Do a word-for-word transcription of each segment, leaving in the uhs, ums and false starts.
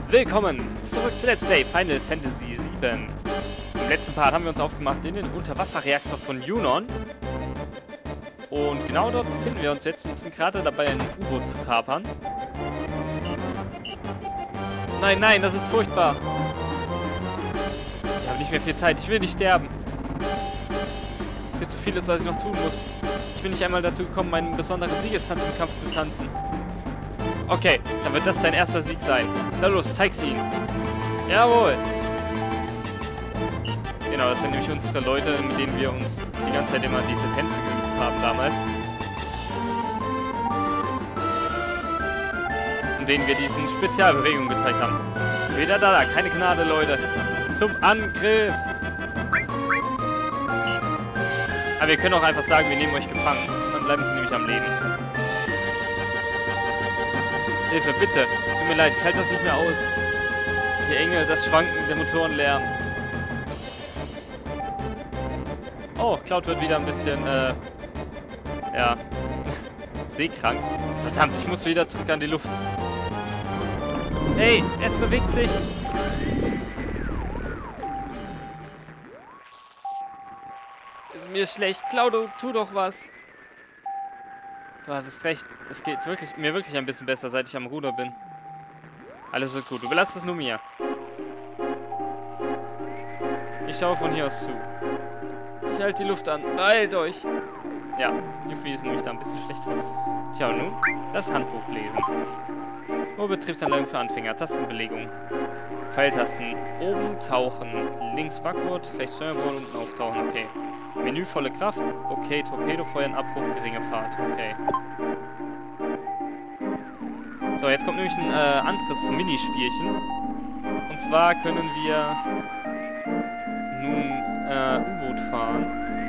Willkommen zurück zu Let's Play Final Fantasy sieben. Im letzten Part haben wir uns aufgemacht in den Unterwasserreaktor von Junon. Und genau dort befinden wir uns jetzt und sind gerade dabei, ein U-Boot zu kapern. Nein, nein, das ist furchtbar. Ich habe nicht mehr viel Zeit, ich will nicht sterben. Es ist zu vieles, was ich noch tun muss. Ich bin nicht einmal dazu gekommen, meinen besonderen Siegestanz im Kampf zu tanzen. Okay, dann wird das dein erster Sieg sein. Na los, zeig's ihnen. Jawohl. Genau, das sind nämlich unsere Leute, mit denen wir uns die ganze Zeit immer diese Tänze geübt haben damals. Und denen wir diesen Spezialbewegungen gezeigt haben. Wieder da, da, keine Gnade, Leute. Zum Angriff. Aber wir können auch einfach sagen, wir nehmen euch gefangen. Dann bleiben sie nämlich am Leben. Hilfe, bitte. Tut mir leid, ich halte das nicht mehr aus. Die Enge, das Schwanken, der Motorenlärm. Oh, Cloud wird wieder ein bisschen, äh, ja, seekrank. Verdammt, ich muss wieder zurück an die Luft. Hey, es bewegt sich. Ist mir schlecht. Cloudo, tu doch was. Du hattest recht. Es geht wirklich, mir wirklich ein bisschen besser, seit ich am Ruder bin. Alles wird gut. Du belastest es nur mir. Ich schaue von hier aus zu. Ich halte die Luft an. Beeilt euch. Ja, Yuffie ist nämlich da ein bisschen schlecht. Tja, und nun das Handbuch lesen. Nur Betriebsanleitung für Anfänger. Tastenbelegung. Pfeiltasten. Oben tauchen. Links Backward. Rechts Steuerbord. Unten auftauchen. Okay. Menü volle Kraft. Okay. Torpedo feuern. Abbruch. Geringe Fahrt. Okay. So, jetzt kommt nämlich ein äh, anderes Minispielchen. Und zwar können wir nun äh, U-Boot fahren.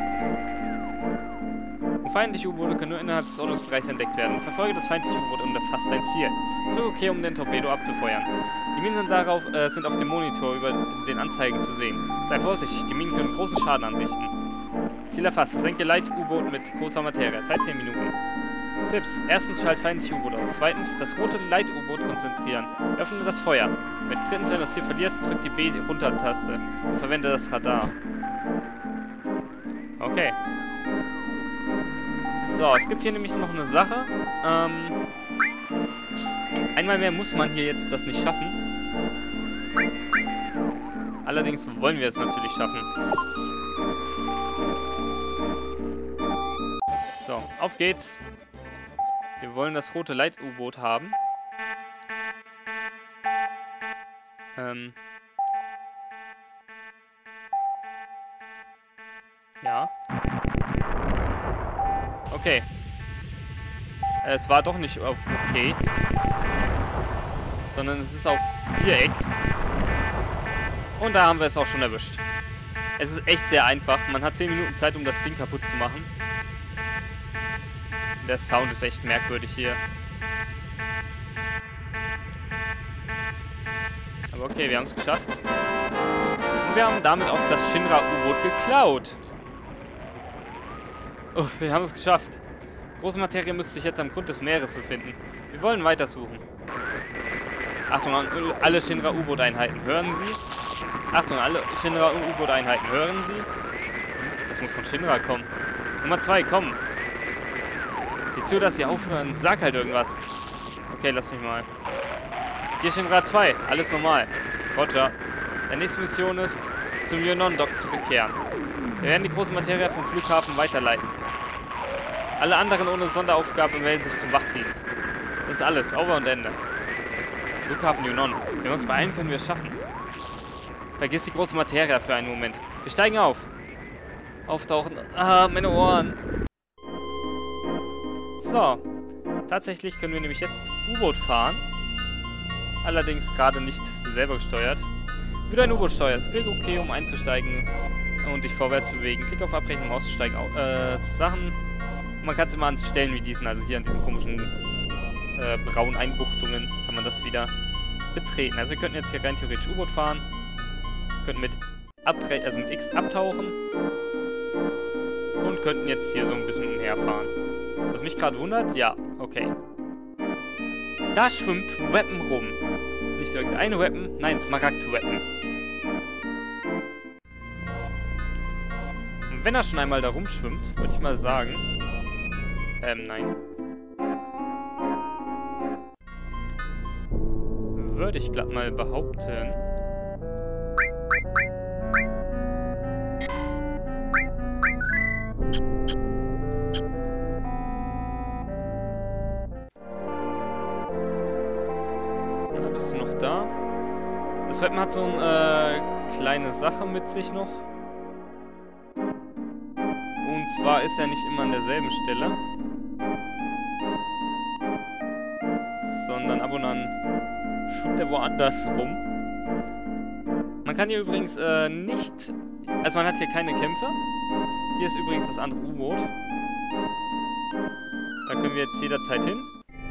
Und feindliche U-Boote können nur innerhalb des Ordnungsbereichs entdeckt werden. Verfolge das feindliche U-Boot und erfasst dein Ziel. Drücke OK, um den Torpedo abzufeuern. Die Minen sind, darauf, äh, sind auf dem Monitor über den Anzeigen zu sehen. Sei vorsichtig, die Minen können großen Schaden anrichten. Ziel erfasst. Versenke Leit-U-Boot mit großer Materie. Zeit zehn Minuten. Tipps. Erstens, schalt feindliche U-Boot aus. Zweitens, das rote Leit-U-Boot konzentrieren. Öffne das Feuer. Mit drittens, wenn du das Ziel verlierst, drück die B-Runter-Taste und verwende das Radar. Okay. So, es gibt hier nämlich noch eine Sache. Ähm, einmal mehr muss man hier jetzt das nicht schaffen. Allerdings wollen wir es natürlich schaffen. So, auf geht's. Wir wollen das rote Leit-U-Boot haben. Ähm. Ja. Okay. Äh, es war doch nicht auf OK. Sondern es ist auf Viereck. Und da haben wir es auch schon erwischt. Es ist echt sehr einfach. Man hat zehn Minuten Zeit, um das Ding kaputt zu machen. Der Sound ist echt merkwürdig hier. Aber okay, wir haben es geschafft. Und wir haben damit auch das Shinra-U-Boot geklaut. Oh, wir haben es geschafft. Große Materie müsste sich jetzt am Grund des Meeres befinden. Wir wollen weitersuchen. Achtung, alle Shinra-U-Boot-Einheiten, hören Sie? Achtung, alle Shinra-U-Boot-Einheiten, hören Sie? Das muss von Shinra kommen. Nummer zwei, komm. Sieh zu, dass sie aufhören. Sag halt irgendwas. Okay, lass mich mal. Hier Shinra zwei. Alles normal. Roger. Deine nächste Mission ist, zum Junon-Dock zu bekehren. Wir werden die große Materie vom Flughafen weiterleiten. Alle anderen ohne Sonderaufgabe melden sich zum Wachdienst. Das ist alles. Over und Ende. Flughafen Junon. Wenn wir uns beeilen, können wir es schaffen. Vergiss die große Materie für einen Moment. Wir steigen auf. Auftauchen. Ah, meine Ohren. So, tatsächlich können wir nämlich jetzt U-Boot fahren. Allerdings gerade nicht selber gesteuert. Wie du ein U-Boot steuerst, klick OK, um einzusteigen und dich vorwärts zu bewegen. Klick auf Abbrechen, um auszusteigen. Äh, Sachen. Und man kann es immer an Stellen wie diesen, also hier an diesen komischen äh, braunen Einbuchtungen, kann man das wieder betreten. Also wir könnten jetzt hier rein theoretisch U-Boot fahren. Könnten mit, Abre also mit X abtauchen. Und könnten jetzt hier so ein bisschen umherfahren. Was mich gerade wundert, ja, okay. Da schwimmt Weapon rum. Nicht irgendeine Weapon. Nein, Smaragd-Weapon. Und wenn er schon einmal da rumschwimmt, würde ich mal sagen... Ähm, nein. Würde ich glatt mal behaupten... Bist du noch da? Das Weapon hat so eine äh, kleine Sache mit sich noch. Und zwar ist er nicht immer an derselben Stelle. Sondern ab und an schwimmt er woanders rum. Man kann hier übrigens äh, nicht... Also man hat hier keine Kämpfe. Hier ist übrigens das andere U-Boot. Da können wir jetzt jederzeit hin.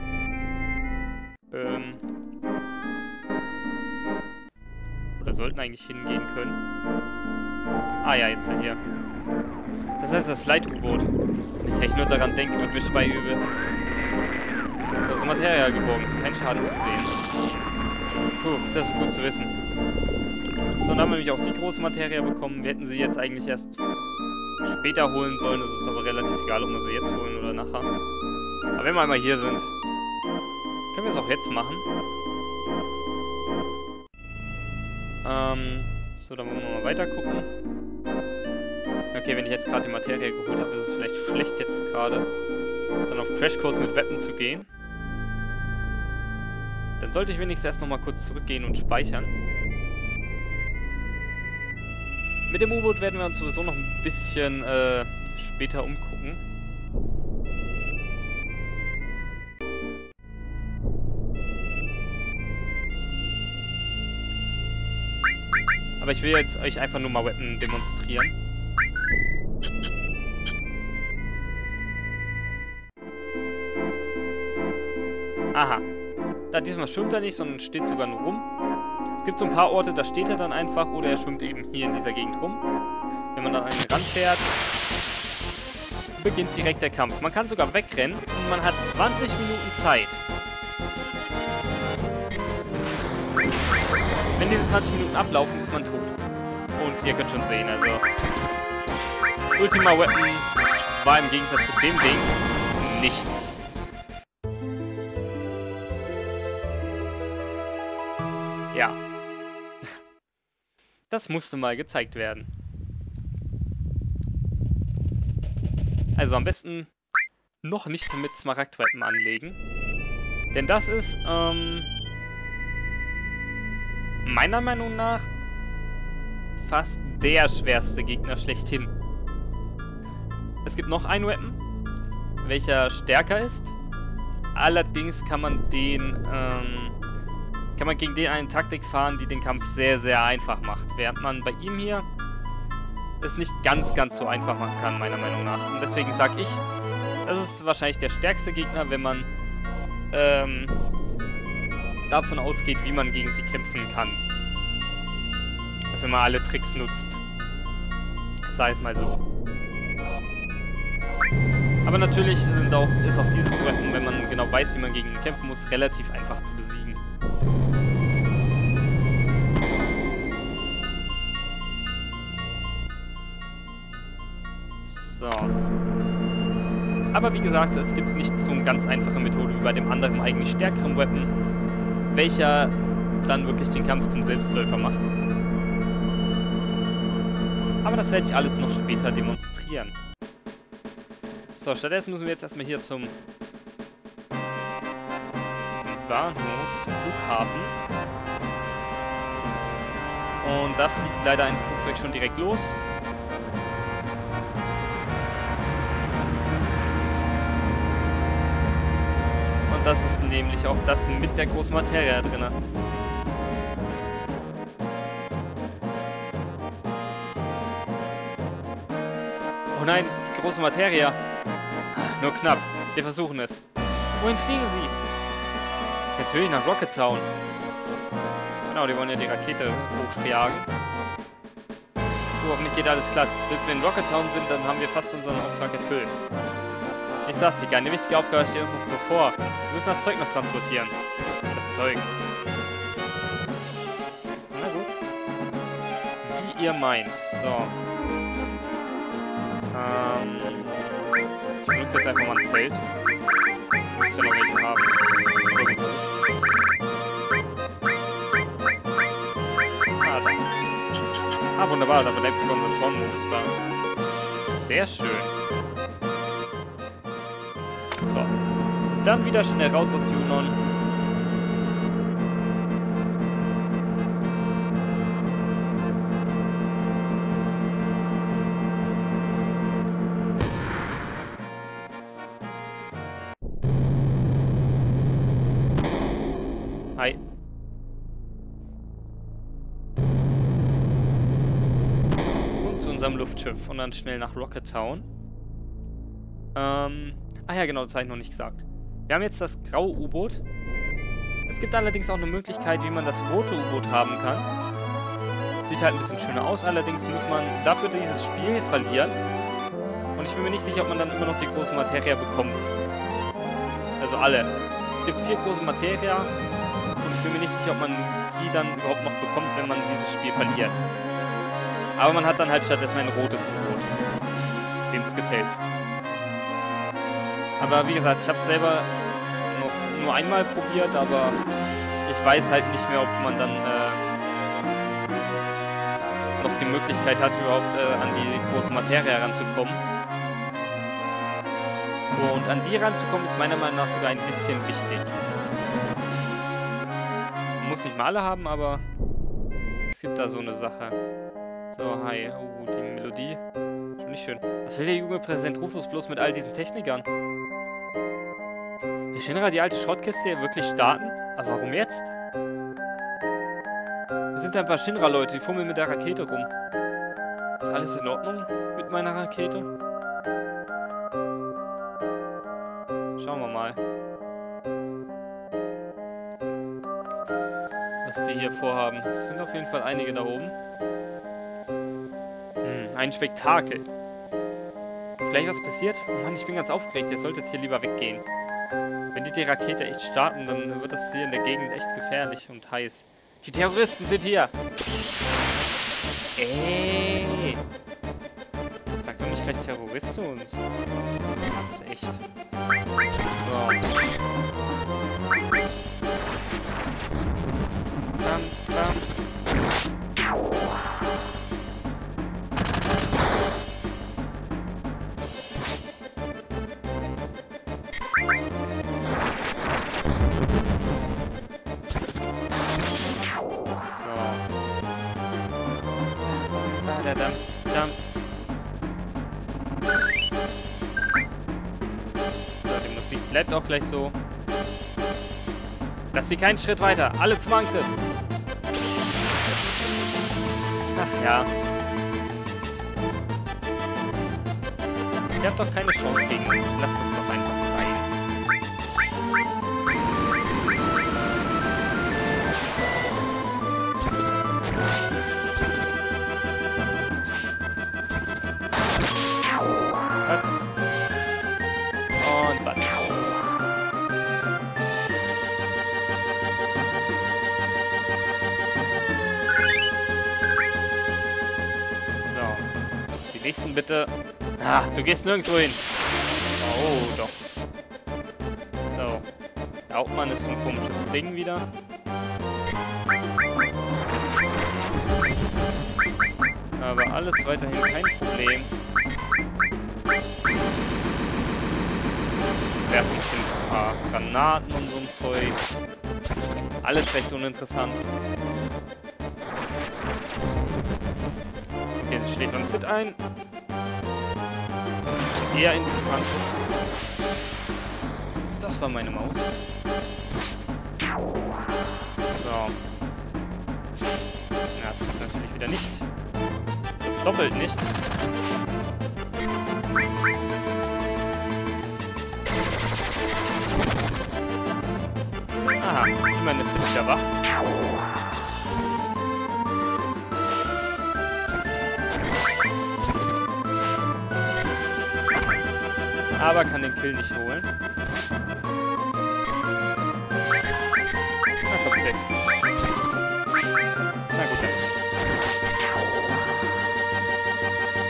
Ähm... Oder sollten eigentlich hingehen können. Ah ja, jetzt hier. Das heißt das Light-U-Boot. Wenn ich echt nur daran denke und mich bei übel. Also Materia geborgen. Kein Schaden zu sehen. Puh, das ist gut zu wissen. So, dann haben wir nämlich auch die große Materia bekommen. Wir hätten sie jetzt eigentlich erst später holen sollen. Das ist aber relativ egal, ob wir sie jetzt holen oder nachher. Aber wenn wir einmal hier sind, können wir es auch jetzt machen. Ähm, so, dann wollen wir mal weiter gucken. Okay, wenn ich jetzt gerade die Materie geholt habe, ist es vielleicht schlecht jetzt gerade dann auf Crashkurs mit Weapon zu gehen. Dann sollte ich wenigstens erst nochmal kurz zurückgehen und speichern. Mit dem U-Boot werden wir uns sowieso noch ein bisschen äh, später umgucken. Aber ich will jetzt euch einfach nur mal Weapon demonstrieren. Aha. Da diesmal schwimmt er nicht, sondern steht sogar nur rum. Es gibt so ein paar Orte, da steht er dann einfach oder er schwimmt eben hier in dieser Gegend rum. Wenn man dann an den Rand fährt, beginnt direkt der Kampf. Man kann sogar wegrennen und man hat zwanzig Minuten Zeit. Wenn diese zwanzig Minuten ablaufen, ist man tot. Und ihr könnt schon sehen, also... Ultima Weapon war im Gegensatz zu dem Ding nichts. Ja. Das musste mal gezeigt werden. Also am besten noch nicht mit Smaragd-Weapon anlegen. Denn das ist, ähm... meiner Meinung nach fast der schwerste Gegner schlechthin. Es gibt noch einen Weapon, welcher stärker ist. Allerdings kann man den, ähm, kann man gegen den eine Taktik fahren, die den Kampf sehr, sehr einfach macht. Während man bei ihm hier es nicht ganz, ganz so einfach machen kann, meiner Meinung nach. Und deswegen sage ich, das ist wahrscheinlich der stärkste Gegner, wenn man, ähm, davon ausgeht, wie man gegen sie kämpfen kann. Also wenn man alle Tricks nutzt. Sei es mal so. Aber natürlich sind auch, ist auch dieses Weapon, wenn man genau weiß, wie man gegen ihn kämpfen muss, relativ einfach zu besiegen. So. Aber wie gesagt, es gibt nicht so eine ganz einfache Methode wie bei dem anderen eigentlich stärkeren Weapon, welcher dann wirklich den Kampf zum Selbstläufer macht. Aber das werde ich alles noch später demonstrieren. So, stattdessen müssen wir jetzt erstmal hier zum Bahnhof, zum Flughafen. Und da fliegt leider ein Flugzeug schon direkt los. Und das ist nämlich auch das mit der großen Materia drin. Oh nein, die große Materia. Nur knapp. Wir versuchen es. Wohin fliegen sie? Natürlich nach Rocket Town. Genau, die wollen ja die Rakete hochjagen. So, hoffentlich geht alles glatt. Bis wir in Rocket Town sind, dann haben wir fast unseren Auftrag erfüllt. Ich sag's dir, eine wichtige Aufgabe steht uns noch bevor. Wir müssen das Zeug noch transportieren. Das Zeug. ihr meint. So. Ähm. Ich benutze jetzt einfach mal ein Zelt. Müsst ihr noch welchen haben. Irgendwo. Ah, da. Ah, wunderbar. Da bleibt sogar unser Zornmodus da. Sehr schön. So. Dann wieder schnell raus aus Junon. Hi. Und zu unserem Luftschiff und dann schnell nach Rocket Town. Ähm, ah ja, genau, das habe ich noch nicht gesagt. Wir haben jetzt das graue U-Boot. Es gibt allerdings auch eine Möglichkeit, wie man das rote U-Boot haben kann. Sieht halt ein bisschen schöner aus, allerdings muss man dafür dieses Spiel verlieren. Und ich bin mir nicht sicher, ob man dann immer noch die große Materia bekommt. Also alle. Es gibt vier große Materia. Und ich bin mir nicht sicher, ob man die dann überhaupt noch bekommt, wenn man dieses Spiel verliert. Aber man hat dann halt stattdessen ein rotes U-Boot. Wem es gefällt. Aber wie gesagt, ich habe es selber noch nur einmal probiert, aber ich weiß halt nicht mehr, ob man dann äh, noch die Möglichkeit hat, überhaupt äh, an die große Materie heranzukommen. Und an die ranzukommen ist meiner Meinung nach sogar ein bisschen wichtig. Man muss nicht mal alle haben, aber es gibt da so eine Sache. So, hi. Oh, die Melodie. Schon nicht schön. Was will der junge Präsident Rufus bloß mit all diesen Technikern? Will Shinra die alte Schrottkiste hier wirklich starten? Aber warum jetzt? Wir sind ein paar Shinra-Leute, die fummeln mit der Rakete rum. Ist alles in Ordnung mit meiner Rakete? Schauen wir mal. Was die hier vorhaben. Es sind auf jeden Fall einige da oben. Hm, ein Spektakel. Gleich was passiert? Oh Mann, ich bin ganz aufgeregt. Ihr solltet hier lieber weggehen. Wenn die die Rakete echt starten, dann wird das hier in der Gegend echt gefährlich und heiß. Die Terroristen sind hier! Ey! Sag doch nicht gleich Terrorist zu uns. Das ist echt. So. Tam, tam. Bleibt auch gleich so. Lass sie keinen Schritt weiter. Alle zum Angriff. Ach ja. Ihr habt doch keine Chance gegen uns. Lasst es doch einfach sein. Batz. Und Batz. Die nächsten bitte. Ach, du gehst nirgendwo hin. Oh, doch. So. Der Hauptmann ist so ein komisches Ding wieder. Aber alles weiterhin kein Problem. Werfen ein paar Granaten und so ein Zeug. Alles recht uninteressant. Okay, sie schlägt an Zit ein. Eher interessant. Das war meine Maus. So. Ja, das ist natürlich wieder nicht. Das doppelt nicht. Aha, immerhin ist sie wieder wach. Aber kann den Kill nicht holen. Na komm, safe. Na gut, dann nicht.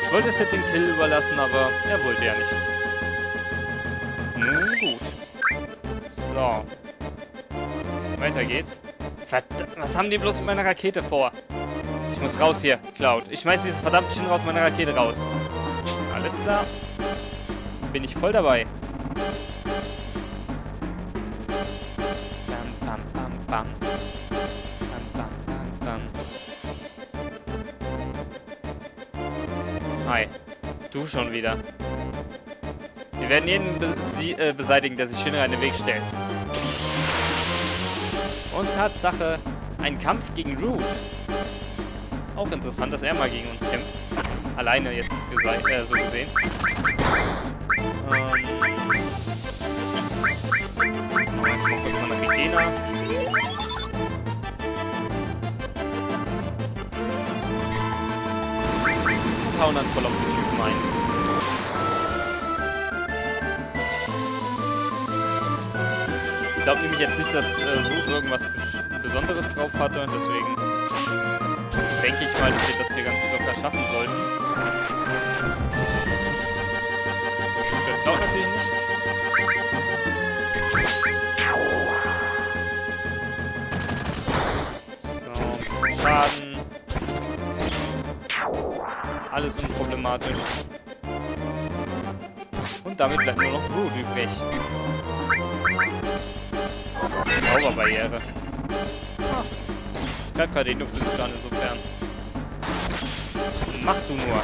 Ich wollte Sid den Kill überlassen, aber er wollte ja nicht. Nun gut. So. Weiter geht's. Verdammt, was haben die bloß mit meiner Rakete vor? Ich muss raus hier, Cloud. Ich schmeiß diese verdammte Shinra aus meiner Rakete raus. Alles klar. Bin ich voll dabei. Bam, bam, bam, bam. Bam, bam, bam, bam. Hi. Du schon wieder. Wir werden jeden besi äh, beseitigen, der sich Shinra in den Weg stellt. Und Tatsache, ein Kampf gegen Root. Auch interessant, dass er mal gegen uns kämpft. Alleine jetzt äh, so gesehen. Ähm. Machen wir kurz mal nach Regena. Und hauen dann voll auf den Typen ein. Ich glaube nämlich jetzt nicht, dass äh, Root irgendwas Besonderes drauf hatte. Deswegen denke ich mal, dass wir das hier ganz locker schaffen sollten. Das klaut natürlich nicht. So, Schaden. Alles unproblematisch. Und damit bleibt nur noch Root übrig. Zauberbarriere. Ah. Ich greif gerade den nur physisch an, insofern. Mach du nur.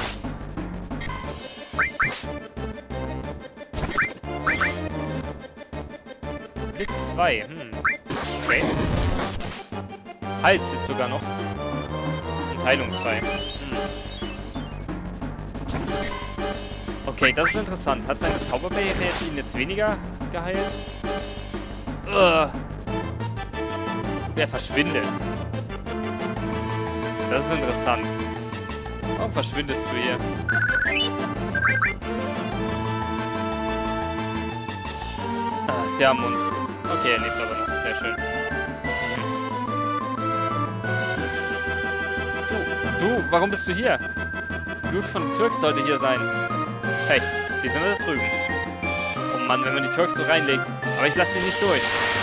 Blitz zwei. Hm. Okay. Hals jetzt sogar noch. Und Heilung zwei. Hm. Okay, das ist interessant. Hat seine Zauberbarriere ihn jetzt weniger geheilt? Ugh. Der verschwindet. Das ist interessant. Warum verschwindest du hier? Ah, sie haben uns. Okay, er lebt aber noch. Sehr schön. Du, du, warum bist du hier? Blut von Türks sollte hier sein. Echt, sie sind da drüben. Oh Mann, wenn man die Türks so reinlegt. Aber ich lasse sie nicht durch.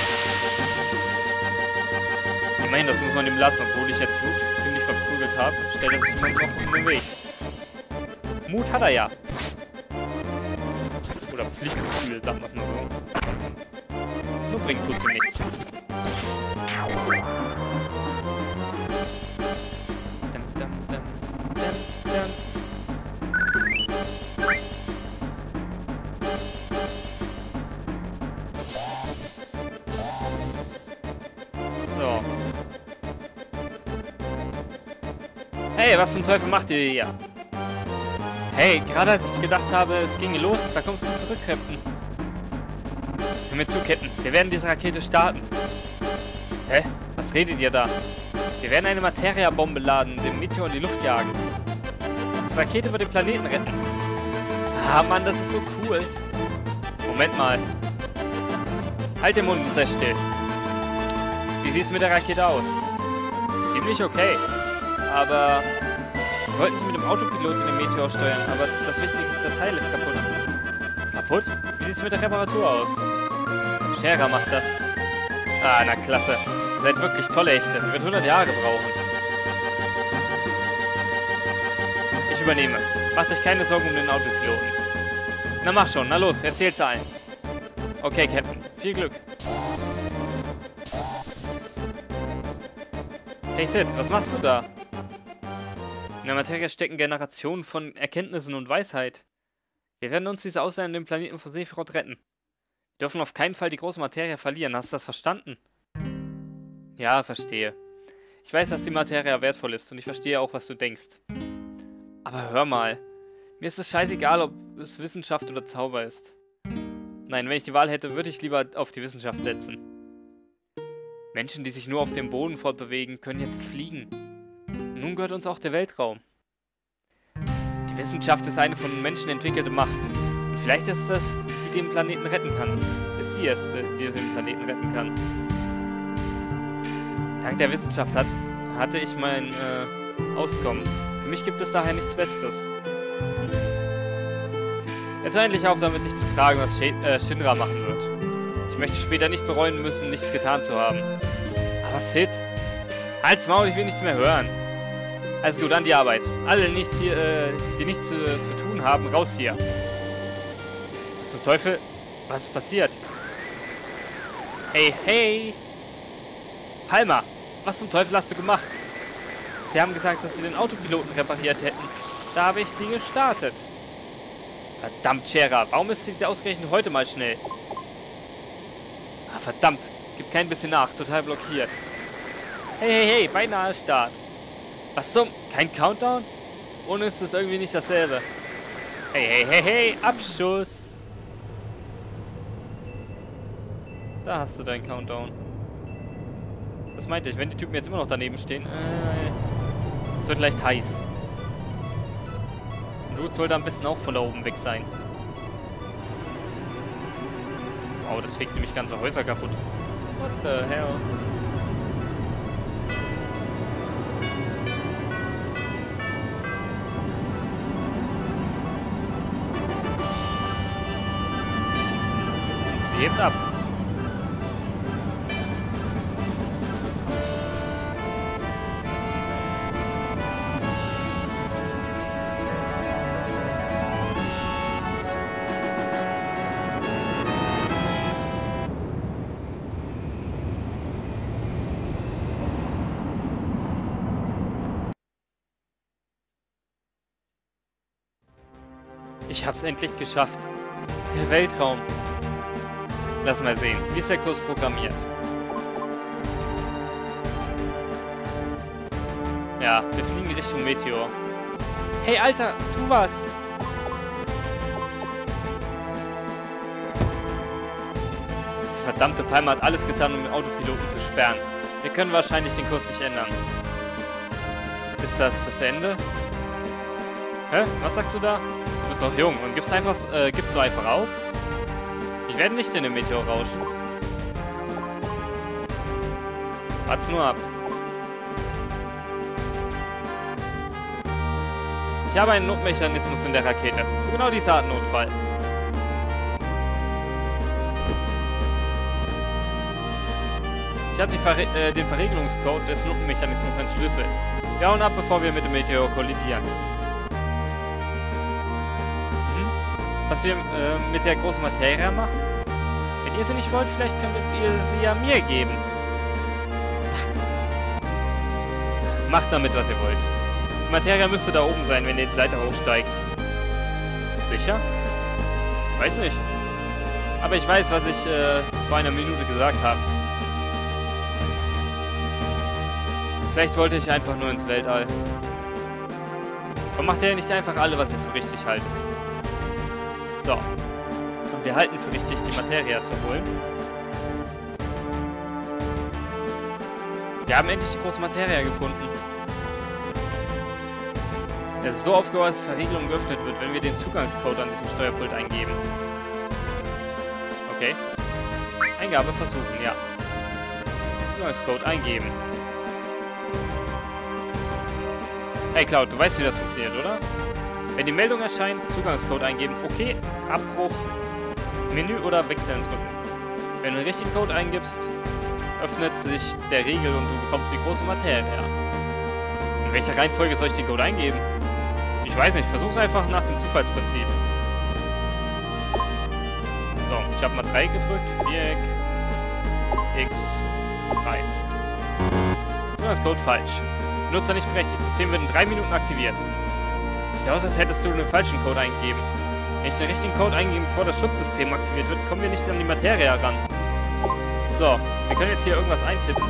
Immerhin, das muss man ihm lassen, obwohl ich jetzt Root ziemlich verprügelt habe. Stellt er sich immer noch in den Weg. Mut hat er ja. Oder Pflichtgefühl, sagen wir es mal so. Nur bringt tut's ihm nichts. Dum, dum, dum, dum, dum. So. Hey, was zum Teufel macht ihr hier? Hey, gerade als ich gedacht habe, es ginge los, da kommst du zurück, Captain. Hör mir zu, Captain. Wir werden diese Rakete starten. Hä? Was redet ihr da? Wir werden eine Materia-Bombe laden, den Meteor in die Luft jagen. Unsere Rakete wird den Planeten retten. Ah, Mann, das ist so cool. Moment mal. Halt den Mund und sei still. Wie sieht's mit der Rakete aus? Ziemlich okay. Aber wir wollten sie mit dem Autopilot in den Meteor steuern, aber das wichtigste Teil ist kaputt. Kaputt? Wie sieht's mit der Reparatur aus? Scherer macht das. Ah, na klasse. Ihr seid wirklich tolle Hechte. Sie wird hundert Jahre brauchen. Ich übernehme. Macht euch keine Sorgen um den Autopiloten. Na mach schon, na los, erzähl's allen. Okay, Captain. Viel Glück. Hey Sid, was machst du da? In der Materie stecken Generationen von Erkenntnissen und Weisheit. Wir werden uns diese Ausländer an dem Planeten von Sephiroth retten. Wir dürfen auf keinen Fall die große Materie verlieren. Hast du das verstanden? Ja, verstehe. Ich weiß, dass die Materie wertvoll ist und ich verstehe auch, was du denkst. Aber hör mal. Mir ist es scheißegal, ob es Wissenschaft oder Zauber ist. Nein, wenn ich die Wahl hätte, würde ich lieber auf die Wissenschaft setzen. Menschen, die sich nur auf dem Boden fortbewegen, können jetzt fliegen. Nun gehört uns auch der Weltraum. Die Wissenschaft ist eine von Menschen entwickelte Macht. Und vielleicht ist es, die den Planeten retten kann. Ist sie es, die den Planeten retten kann. Dank der Wissenschaft hat, hatte ich mein äh, Auskommen. Für mich gibt es daher nichts Besseres. Jetzt hör endlich auf, damit dich zu fragen, was Sh äh, Shinra machen wird. Ich möchte später nicht bereuen müssen, nichts getan zu haben. Aber Sid, halt's Maul, ich will nichts mehr hören. Also gut, an die Arbeit. Alle, nichts hier, äh, die nichts zu, zu tun haben, raus hier. Was zum Teufel? Was ist passiert? Hey, hey! Palmer, was zum Teufel hast du gemacht? Sie haben gesagt, dass sie den Autopiloten repariert hätten. Da habe ich sie gestartet. Verdammt, Chera, warum ist sie ausgerechnet heute mal schnell? Ah, verdammt, gibt kein bisschen nach, total blockiert. Hey, hey, hey, beinahe Start. Was zum? Kein Countdown? Ohne ist es irgendwie nicht dasselbe. Hey, hey, hey, hey, Abschuss. Da hast du deinen Countdown. Was meinte ich, wenn die Typen jetzt immer noch daneben stehen? Äh, es wird leicht heiß. Und Root sollte am besten auch von da oben weg sein. Wow, das fegt nämlich ganze Häuser kaputt. What the hell? Sie hebt ab. Ich hab's endlich geschafft. Der Weltraum. Lass mal sehen. Wie ist der Kurs programmiert? Ja, wir fliegen Richtung Meteor. Hey, Alter, tu was! Diese verdammte Palme hat alles getan, um den Autopiloten zu sperren. Wir können wahrscheinlich den Kurs nicht ändern. Ist das das Ende? Hä? Was sagst du da? Du bist doch jung und gibst einfach, äh, gibst du einfach auf? Ich werde nicht in den Meteor rauschen. Wart's nur ab. Ich habe einen Notmechanismus in der Rakete. Für genau diese Art Notfall. Ich habe Ver äh, den Verriegelungscode des Notmechanismus entschlüsselt. Wir hauen ab, bevor wir mit dem Meteor kollidieren. Was wir äh, mit der großen Materie machen? Wenn ihr sie nicht wollt, vielleicht könntet ihr sie ja mir geben. Macht damit, was ihr wollt. Die Materie müsste da oben sein, wenn ihr die Leiter hochsteigt. Sicher? Weiß nicht. Aber ich weiß, was ich äh, vor einer Minute gesagt habe. Vielleicht wollte ich einfach nur ins Weltall. Und macht ihr nicht einfach alle, was ihr für richtig haltet. So. Und wir halten für richtig, die Materie zu holen. Wir haben endlich die große Materie gefunden. Es ist so aufgebaut, dass die Verriegelung geöffnet wird, wenn wir den Zugangscode an diesem Steuerpult eingeben. Okay. Eingabe versuchen, ja. Zugangscode eingeben. Hey Cloud, du weißt, wie das funktioniert, oder? Wenn die Meldung erscheint, Zugangscode eingeben, okay, Abbruch, Menü oder Wechseln drücken. Wenn du den richtigen Code eingibst, öffnet sich der Riegel und du bekommst die große Materie. In welcher Reihenfolge soll ich den Code eingeben? Ich weiß nicht, versuch's einfach nach dem Zufallsprinzip. So, ich habe mal drei gedrückt, Viereck, X, Kreis. Zugangscode falsch. Benutzer nicht berechtigt, System wird in drei Minuten aktiviert. Sieht aus, als hättest du den falschen Code eingegeben. Wenn ich den richtigen Code eingebe, bevor das Schutzsystem aktiviert wird, kommen wir nicht an die Materie heran. So, wir können jetzt hier irgendwas eintippen.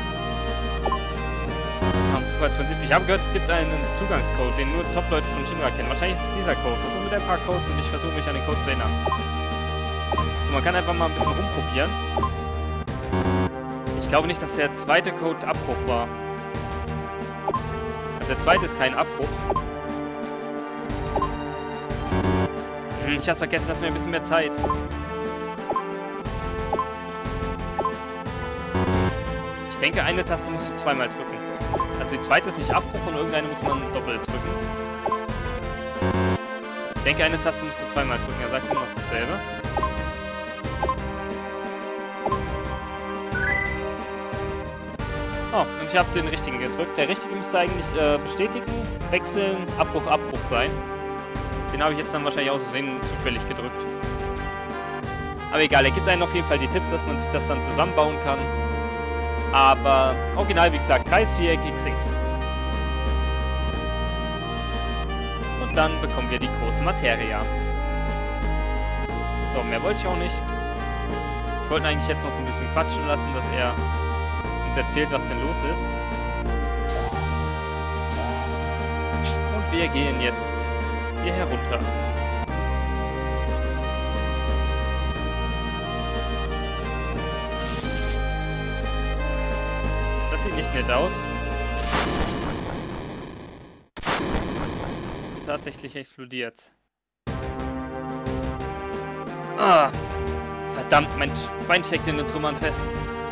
Am Zufallsprinzip. Ich habe gehört, es gibt einen Zugangscode, den nur Top-Leute von Shinra kennen. Wahrscheinlich ist es dieser Code. Versuche mit ein paar Codes und ich versuche mich an den Code zu erinnern. So, man kann einfach mal ein bisschen rumprobieren. Ich glaube nicht, dass der zweite Code Abbruch war. Also der zweite ist kein Abbruch. Hm, ich hab's vergessen, lass mir ein bisschen mehr Zeit. Ich denke, eine Taste musst du zweimal drücken. Also die zweite ist nicht Abbruch und irgendeine muss man doppelt drücken. Ich denke, eine Taste musst du zweimal drücken. Er sagt immer noch dasselbe. Oh, und ich habe den richtigen gedrückt. Der richtige müsste eigentlich äh, bestätigen, wechseln, Abbruch, Abbruch sein. Den habe ich jetzt dann wahrscheinlich aus Versehen zufällig gedrückt. Aber egal, er gibt einem auf jeden Fall die Tipps, dass man sich das dann zusammenbauen kann. Aber original, wie gesagt, Kreis, Viereck, X X. Und dann bekommen wir die große Materia. So, mehr wollte ich auch nicht. Ich wollte eigentlich jetzt noch so ein bisschen quatschen lassen, dass er uns erzählt, was denn los ist. Und wir gehen jetzt hier herunter. Das sieht nicht nett aus. Tatsächlich explodiert. Ah! Verdammt, mein Bein steckt in den Trümmern fest.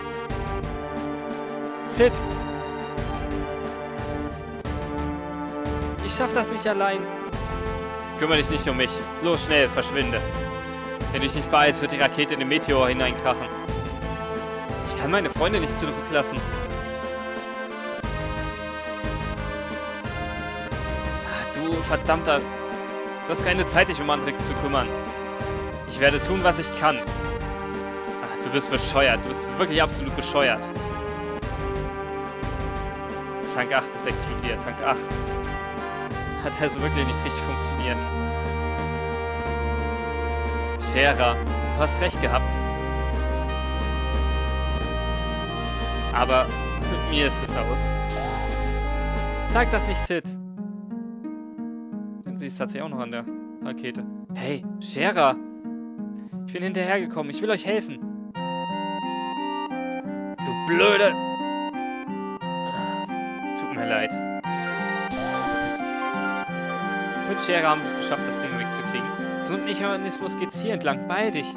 Sid! Ich schaff das nicht allein. Kümmere dich nicht um mich. Los, schnell, verschwinde. Wenn du dich nicht beeilst, wird die Rakete in den Meteor hineinkrachen. Ich kann meine Freunde nicht zurücklassen. Du verdammter... Du hast keine Zeit, dich um andere zu kümmern. Ich werde tun, was ich kann. Ach, du bist bescheuert. Du bist wirklich absolut bescheuert. Tank acht ist explodiert. Tank acht. Hat also wirklich nicht richtig funktioniert. Scherer, du hast recht gehabt. Aber mit mir ist es aus. Sag das nicht, Sid. Denn sie ist tatsächlich auch noch an der Rakete. Hey, Scherer. Ich bin hinterhergekommen. Ich will euch helfen. Du Blöde. Tut mir leid. Mit Scherer haben sie es geschafft, das Ding wegzukriegen. Zum Mechanismus geht's hier entlang. Beeil dich.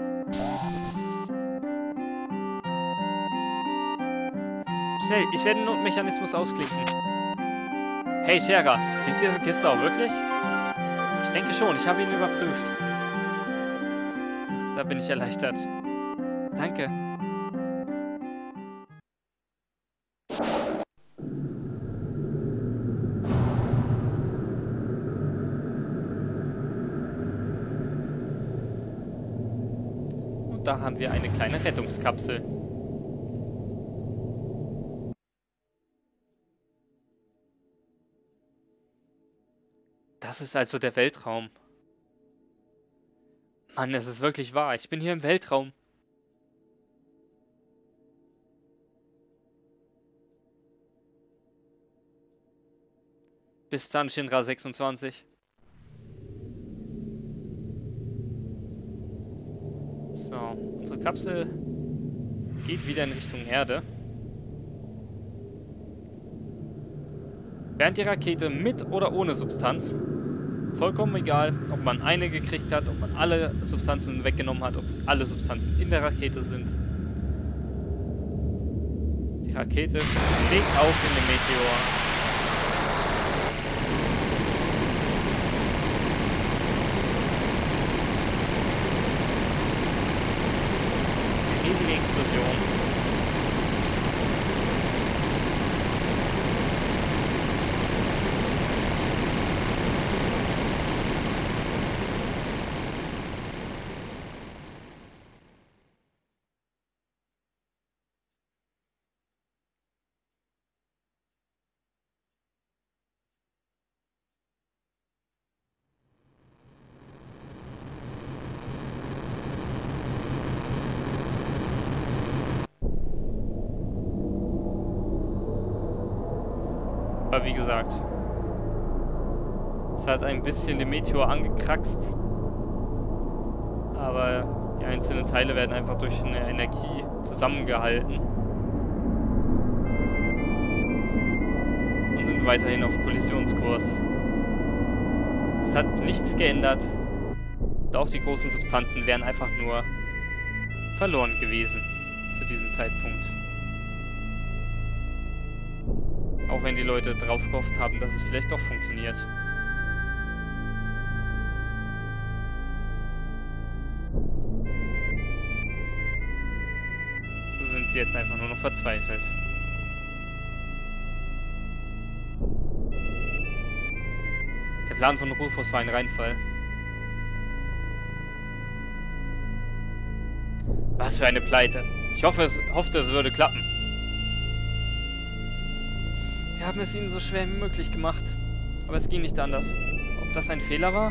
Schnell, ich werde den Notmechanismus ausklicken. Hey Scherer, fliegt diese Kiste auch wirklich? Ich denke schon, ich habe ihn überprüft. Da bin ich erleichtert. Danke. Und da haben wir eine kleine Rettungskapsel. Das ist also der Weltraum. Mann, es ist wirklich wahr. Ich bin hier im Weltraum. Bis dann, Shinra sechsundzwanzig. So, unsere Kapsel geht wieder in Richtung Erde. Während die Rakete mit oder ohne Substanz, vollkommen egal, ob man eine gekriegt hat, ob man alle Substanzen weggenommen hat, ob es alle Substanzen in der Rakete sind. Die Rakete schlägt auf in den Meteor. Eine riesige Explosion. Aber wie gesagt, es hat ein bisschen den Meteor angekraxt, aber die einzelnen Teile werden einfach durch eine Energie zusammengehalten und sind weiterhin auf Kollisionskurs. Es hat nichts geändert und auch die großen Substanzen wären einfach nur verloren gewesen zu diesem Zeitpunkt. Auch wenn die Leute drauf gehofft haben, dass es vielleicht doch funktioniert. sie jetzt einfach nur noch verzweifelt. Der Plan von Rufus war ein Reinfall. Was für eine Pleite. Ich hoffe, es, hoffte, es würde klappen. Wir haben es ihnen so schwer wie möglich gemacht. Aber es ging nicht anders. Ob das ein Fehler war?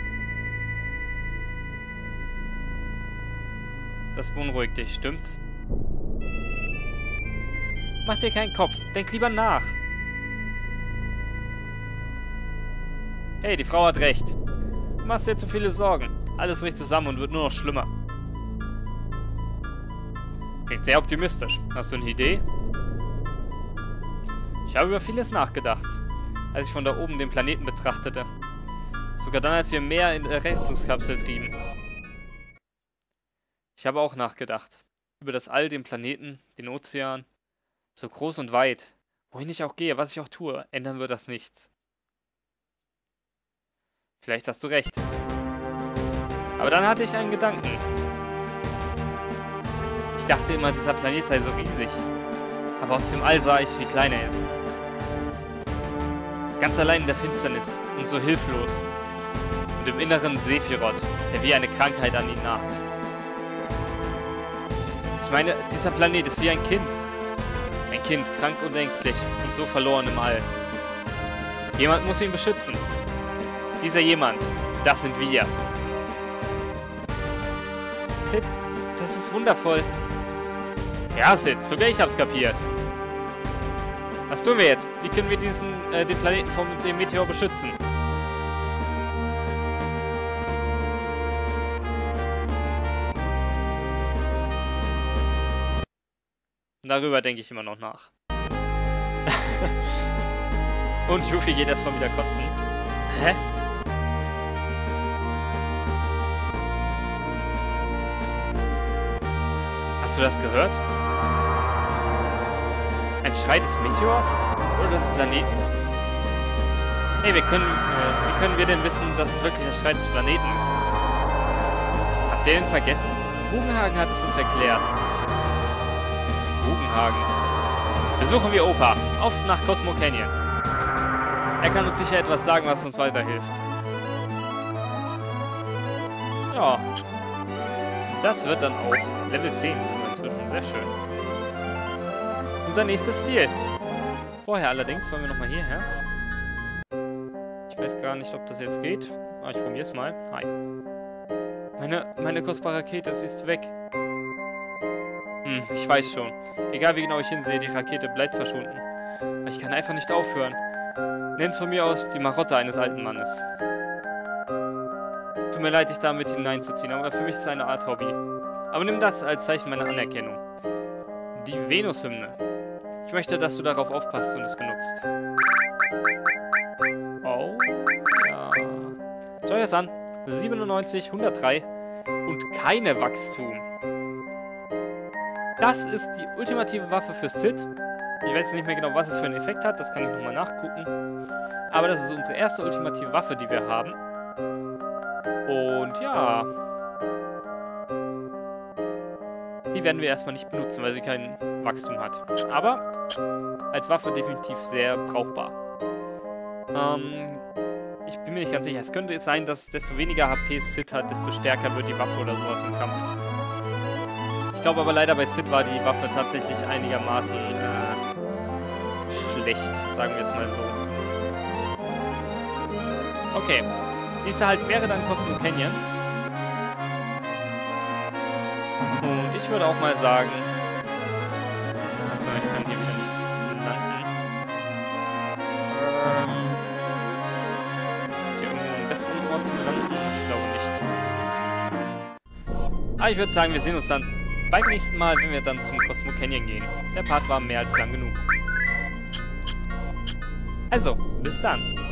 Das beunruhigt dich, stimmt's? Mach dir keinen Kopf. Denk lieber nach. Hey, die Frau hat recht. Du machst dir zu viele Sorgen. Alles bricht zusammen und wird nur noch schlimmer. Klingt sehr optimistisch. Hast du eine Idee? Ich habe über vieles nachgedacht, als ich von da oben den Planeten betrachtete. Sogar dann, als wir mehr in der Rettungskapsel trieben. Ich habe auch nachgedacht. Über das All, den Planeten, den Ozean. So groß und weit. Wohin ich auch gehe, was ich auch tue, ändern wird das nichts. Vielleicht hast du recht. Aber dann hatte ich einen Gedanken. Ich dachte immer, dieser Planet sei so riesig. Aber aus dem All sah ich, wie klein er ist. Ganz allein in der Finsternis und so hilflos. Und im Inneren Sephiroth, der wie eine Krankheit an ihn naht. Ich meine, dieser Planet ist wie ein Kind. Ein Kind, krank und ängstlich und so verloren im All. Jemand muss ihn beschützen. Dieser jemand, das sind wir. Sid, das ist wundervoll. Ja, Sid, sogar ich hab's kapiert. Was tun wir jetzt? Wie können wir diesen, äh, den Planeten vom dem Meteor beschützen? Darüber denke ich immer noch nach. Und Yuffie geht erstmal wieder kotzen. Hä? Hast du das gehört? Ein Schrei des Meteors? Oder des Planeten? Hey, wir können, äh, wie können wir denn wissen, dass es wirklich ein Schrei des Planeten ist? Habt ihr den vergessen? Bugenhagen hat es uns erklärt. Bugenhagen. Besuchen wir Opa. Auf nach Cosmo Canyon. Er kann uns sicher etwas sagen, was uns weiterhilft. Ja. Das wird dann auch Level zehn sind wir inzwischen. Sehr schön. Unser nächstes Ziel. Vorher allerdings wollen wir nochmal hierher. Ich weiß gar nicht, ob das jetzt geht. Aber ich probiere es mal. Hi. Meine, meine kostbare Rakete, sie ist weg. Hm, ich weiß schon. Egal wie genau ich hinsehe, die Rakete bleibt verschwunden. Aber ich kann einfach nicht aufhören. Nenn's von mir aus die Marotte eines alten Mannes. Tut mir leid, dich damit hineinzuziehen, aber für mich ist es eine Art Hobby. Aber nimm das als Zeichen meiner Anerkennung. Die Venus-Hymne. Ich möchte, dass du darauf aufpasst und es benutzt. Oh, ja. Schau dir das an. siebenundneunzig, hundertdrei und keine Wachstum. Das ist die ultimative Waffe für Sid. Ich weiß jetzt nicht mehr genau, was es für einen Effekt hat. Das kann ich nochmal nachgucken. Aber das ist unsere erste ultimative Waffe, die wir haben. Und ja. Die werden wir erstmal nicht benutzen, weil sie kein Wachstum hat. Aber als Waffe definitiv sehr brauchbar. Ähm, ich bin mir nicht ganz sicher. Es könnte jetzt sein, dass desto weniger H P Sid hat, desto stärker wird die Waffe oder sowas im Kampf. Ich glaube aber leider bei Sid war die Waffe tatsächlich einigermaßen äh, schlecht, sagen wir jetzt mal so. Okay. Nächster Halt wäre dann Cosmo Canyon. Und ich würde auch mal sagen... Achso, ich kann hier wieder nicht landen. Ähm... Ist hier irgendwo einen besseren Ort zum Landen? Ich glaube nicht. Aber ich würde sagen, wir sehen uns dann beim nächsten Mal, wenn wir dann zum Cosmo Canyon gehen. Der Part war mehr als lang genug. Also, bis dann.